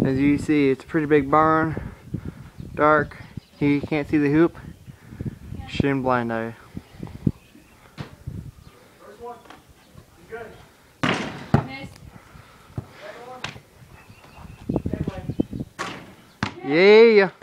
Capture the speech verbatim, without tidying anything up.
As you see, it's a pretty big barn, dark. You can't see the hoop. Shooting blind eye. First one. Good. Miss. Yeah.